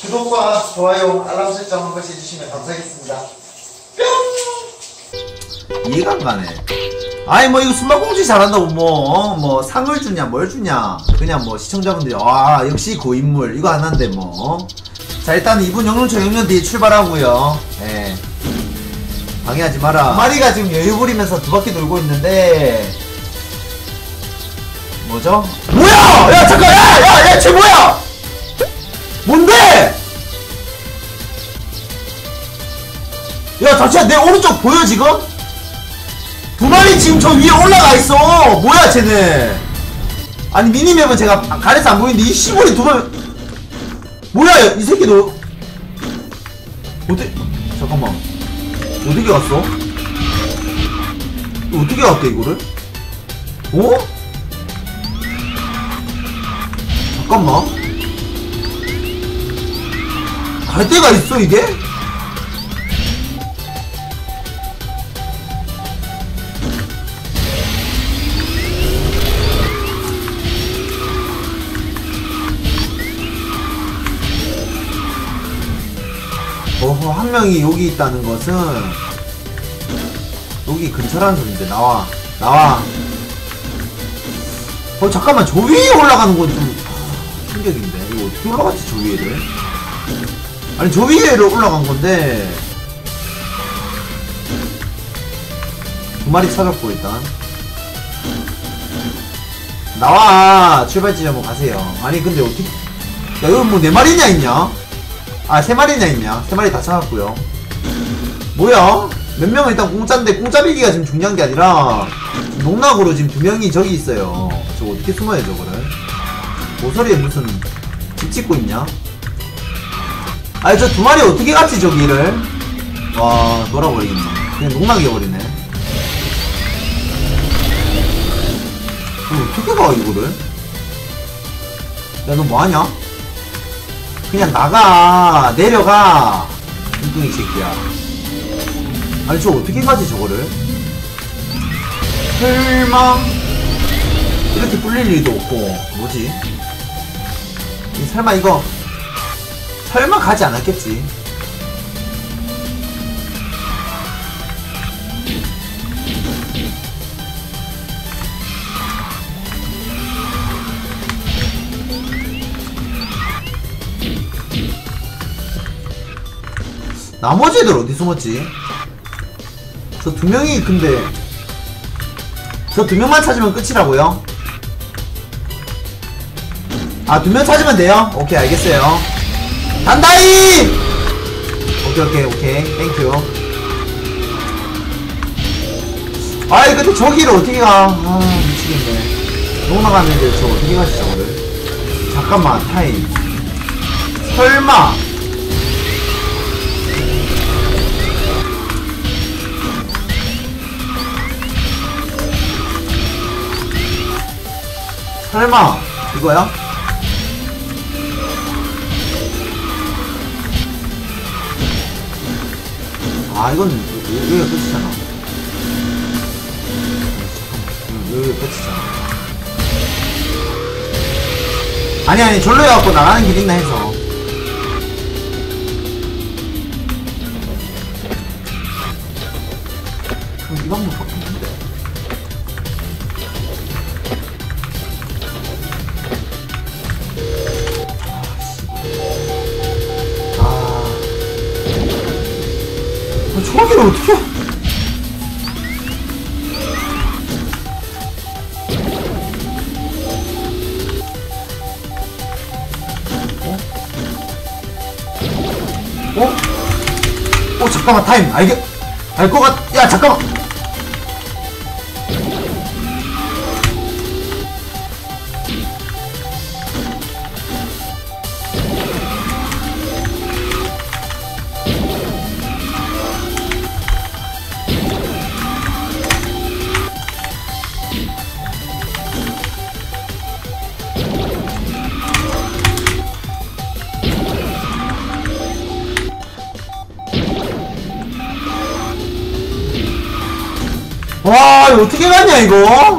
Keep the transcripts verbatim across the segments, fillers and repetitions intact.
구독과 좋아요, 알람 설정 한 번씩 해주시면 감사하겠습니다. 뿅! 이해가 안 가네. 아니 뭐 이거 숨바꼭질 잘한다고 뭐, 뭐 상을 주냐 뭘 주냐. 그냥 뭐 시청자분들이 와 역시 고인물 이거 안 한대 뭐. 자 일단 이분 영롱초 영년 뒤에 출발하고요. 예. 방해하지 마라. 두 마리가 지금 여유 부리면서 두 바퀴 돌고 있는데 뭐죠? 뭐야! 야 잠깐! 야! 야! 야! 쟤 뭐야! 뭔데? 야 잠시만 내 오른쪽 보여 지금? 두 마리 지금 저 위에 올라가 있어. 뭐야 쟤네. 아니 미니맵은 제가 가려서 안 보이는데 이 시골이 두 마리. 뭐야 이 새끼도. 어떻게 잠깐만 어떻게 갔어? 어떻게 갔대 이거를? 어? 잠깐만 갈 데가 있어 이게? 어허 한 명이 여기 있다는 것은 여기 근처라는 소린데. 나와 나와. 어 잠깐만 저 위에 올라가는 건 좀 충격인데. 이거 어떻게 올라갔지 저 위에를? 아니 저 위에를 올라간 건데. 두 마리 찾았고 일단 나와. 출발 지점으로 가세요. 아니 근데 어떻게 야 여기 뭐 네 마리냐 있냐? 아 세 마리냐 있냐? 세 마리 다 찾았고요. 뭐야? 몇 명은 일단 공짜인데 공짜 비기가 지금 중요한 게 아니라 농락으로 지금 두 명이 저기 있어요. 저거 어떻게 숨어요 저거를? 모서리에 무슨 집 짓고 있냐? 아니 저 두 마리 어떻게 갔지 저기를? 와 돌아버리겠네. 그냥 농락이어버리네. 이거 어떻게 가 이거를? 야 너 뭐하냐? 그냥 나가 내려가 뚱뚱이 새끼야. 아니 저 어떻게 가지 저거를? 설마 이렇게 뚫릴 일도 없고 뭐지? 설마 이거 설마 가지 않았겠지? 나머지 애들 어디 숨었지? 저 두 명이 근데 저 두 명만 찾으면 끝이라고요? 아 두 명 찾으면 돼요? 오케이 알겠어요. 단다이! 오케이 오케이 오케이 땡큐. 아이 근데 저기를 어떻게 가? 아 미치겠네. 농락하는데 저 어떻게 가지 저거를? 잠깐만 타임. 설마 설마 이거야? 아 이건 여기가 끝이잖아. 여기가 끝이잖아. 아니 아니 절로 해갖고 나가는 길 있나 해서. 그럼 이 방법밖에 없는데. 저기를 어떻게? 어? 어? 어 잠깐만 타임 알겠 알 것 같. 야 잠깐만. 와 이거 어떻게 갔냐 이거?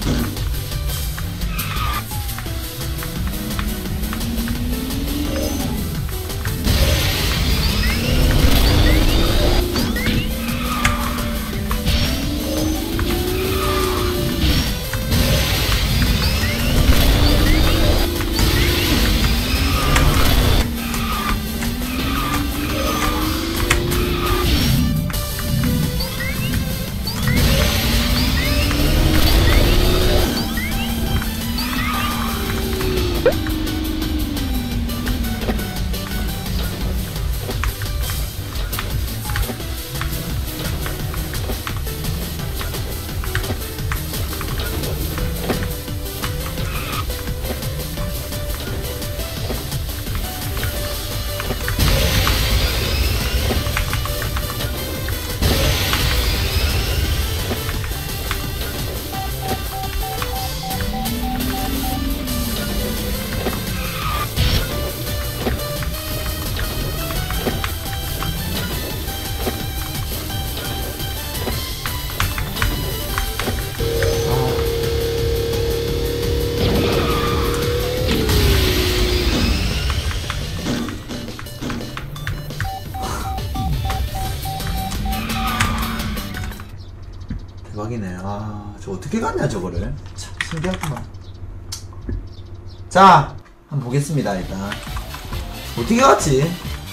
대박이네. 아, 저 어떻게 갔냐 저거를. 참 신기하구만. 자, 한번 보겠습니다. 일단 어떻게 갔지?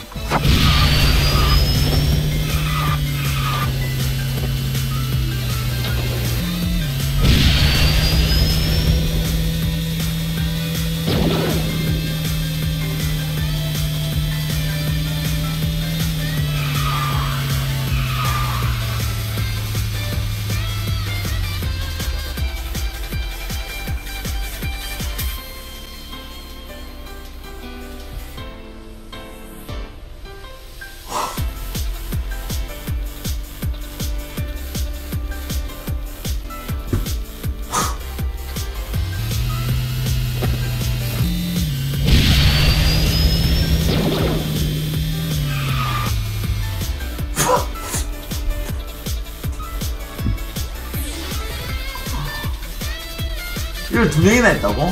이걸 두 명이나 했다고?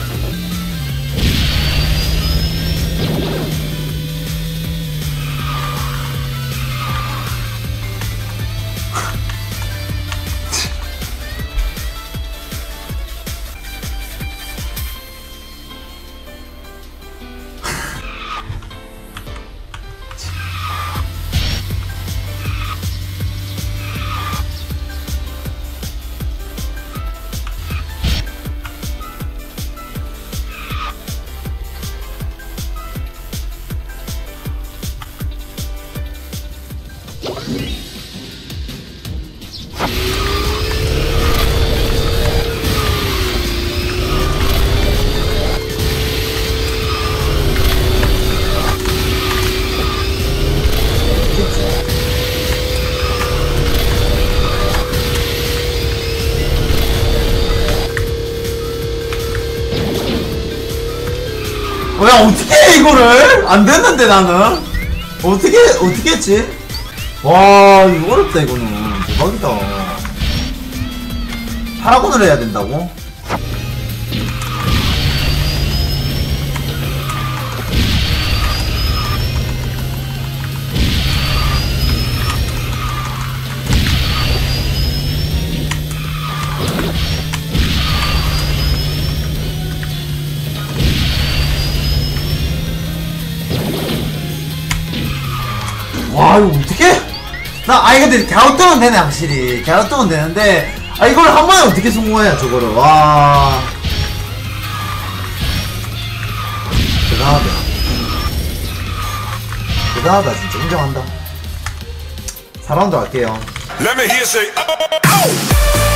어, 야, 어떻게 해, 이거를? 안 됐는데, 나는? 어떻게, 어떻게 했지? 와, 이거 어렵다, 이거는. 대박이다. 파라곤을 해야 된다고? 와, 이거 어떡해? 나, 아니, 근데 갸우뚱은 되네, 확실히. 갸우뚱은 되는데, 아, 이걸 한 번에 어떻게 성공해야, 저거를. 와. 대단하다. 대단하다, 진짜. 인정한다. 사 라운드 갈게요. Let me hear say, oh!